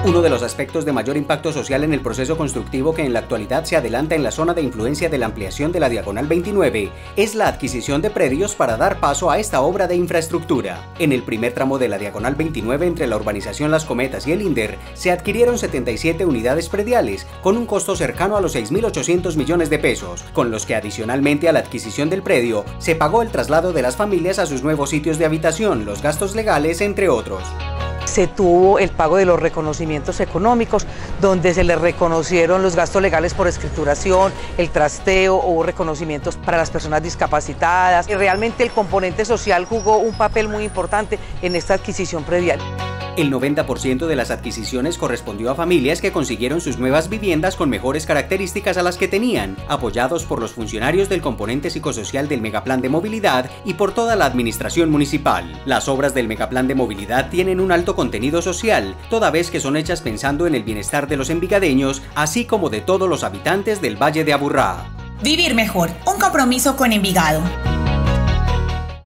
Uno de los aspectos de mayor impacto social en el proceso constructivo que en la actualidad se adelanta en la zona de influencia de la ampliación de la Diagonal 29 es la adquisición de predios para dar paso a esta obra de infraestructura. En el primer tramo de la Diagonal 29 entre la urbanización Las Cometas y el INDER se adquirieron 77 unidades prediales con un costo cercano a los 6.800 millones de pesos, con los que adicionalmente a la adquisición del predio se pagó el traslado de las familias a sus nuevos sitios de habitación, los gastos legales, entre otros. Se tuvo el pago de los reconocimientos económicos, donde se les reconocieron los gastos legales por escrituración, el trasteo, hubo reconocimientos para las personas discapacitadas. Y realmente el componente social jugó un papel muy importante en esta adquisición predial. El 90% de las adquisiciones correspondió a familias que consiguieron sus nuevas viviendas con mejores características a las que tenían, apoyados por los funcionarios del componente psicosocial del Megaplan de Movilidad y por toda la administración municipal. Las obras del Megaplan de Movilidad tienen un alto contenido social, toda vez que son hechas pensando en el bienestar de los envigadeños, así como de todos los habitantes del Valle de Aburrá. Vivir mejor, un compromiso con Envigado.